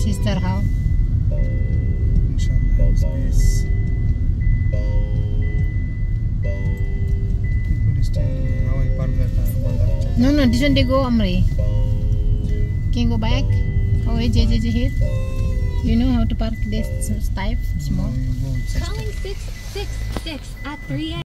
sister how? Inshallah, space. People standing. How I park that car? No, this one they go Amri. Can you go back? Oh, wait, JJ here. You know how to park this type small? No, you go, it's Calling 666 at 3 a.m.